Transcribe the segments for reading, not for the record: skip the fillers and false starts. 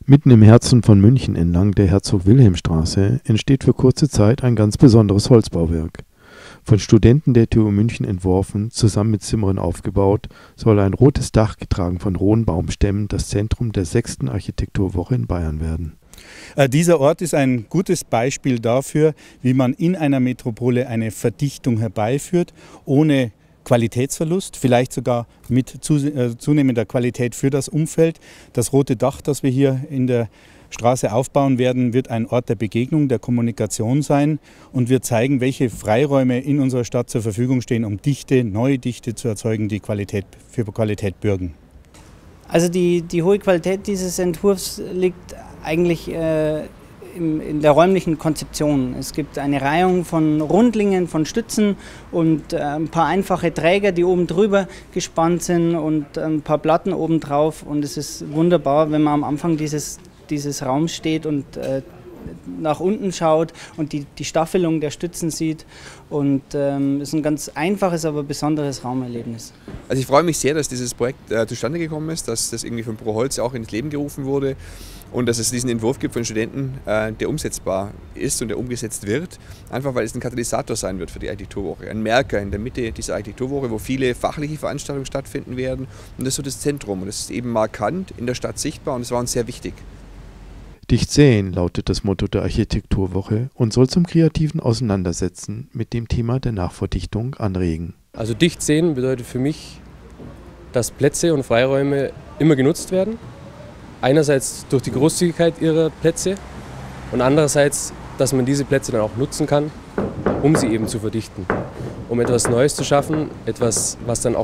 Mitten im Herzen von München entlang der Herzog-Wilhelm-Straße entsteht für kurze Zeit ein ganz besonderes Holzbauwerk. Von Studenten der TU München entworfen, zusammen mit Zimmerern aufgebaut, soll ein rotes Dach getragen von rohen Baumstämmen das Zentrum der 6. Architekturwoche in Bayern werden. Dieser Ort ist ein gutes Beispiel dafür, wie man in einer Metropole eine Verdichtung herbeiführt, ohne Qualitätsverlust, vielleicht sogar mit zunehmender Qualität für das Umfeld. Das rote Dach, das wir hier in der Straße aufbauen werden, wird ein Ort der Begegnung, der Kommunikation sein und wir zeigen, welche Freiräume in unserer Stadt zur Verfügung stehen, um Dichte, neue Dichte zu erzeugen, die für Qualität bürgen. Also die hohe Qualität dieses Entwurfs liegt eigentlich in der räumlichen Konzeption. Es gibt eine Reihung von Rundlingen, von Stützen und ein paar einfache Träger, die oben drüber gespannt sind und ein paar Platten oben drauf. Und es ist wunderbar, wenn man am Anfang dieses Raums steht und nach unten schaut und die Staffelung der Stützen sieht. Und es ist ein ganz einfaches, aber besonderes Raumerlebnis. Also ich freue mich sehr, dass dieses Projekt zustande gekommen ist, dass das irgendwie von ProHolz auch ins Leben gerufen wurde und dass es diesen Entwurf gibt von Studenten, der umsetzbar ist und der umgesetzt wird, einfach weil es ein Katalysator sein wird für die Architekturwoche. Ein Merker in der Mitte dieser Architekturwoche, wo viele fachliche Veranstaltungen stattfinden werden und das ist so das Zentrum und das ist eben markant in der Stadt sichtbar und das war uns sehr wichtig. Dicht sehen lautet das Motto der Architekturwoche und soll zum kreativen Auseinandersetzen mit dem Thema der Nachverdichtung anregen. Also dicht sehen bedeutet für mich, dass Plätze und Freiräume immer genutzt werden. Einerseits durch die Großzügigkeit ihrer Plätze und andererseits, dass man diese Plätze dann auch nutzen kann, um sie eben zu verdichten. Um etwas Neues zu schaffen, etwas, was dann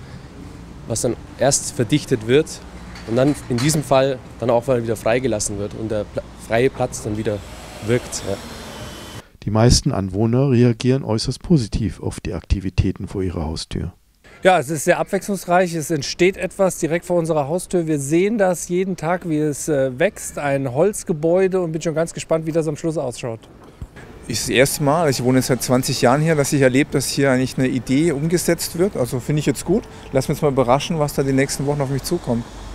erst verdichtet wird und dann in diesem Fall dann auch wieder freigelassen wird und der freie Platz dann wieder wirkt. Ja. Die meisten Anwohner reagieren äußerst positiv auf die Aktivitäten vor ihrer Haustür. Ja, es ist sehr abwechslungsreich, es entsteht etwas direkt vor unserer Haustür. Wir sehen das jeden Tag, wie es wächst, ein Holzgebäude und bin schon ganz gespannt, wie das am Schluss ausschaut. Ist das erste Mal, ich wohne jetzt seit 20 Jahren hier, dass ich erlebe, dass hier eigentlich eine Idee umgesetzt wird. Also finde ich jetzt gut. Lass mich jetzt mal überraschen, was da die nächsten Wochen auf mich zukommt.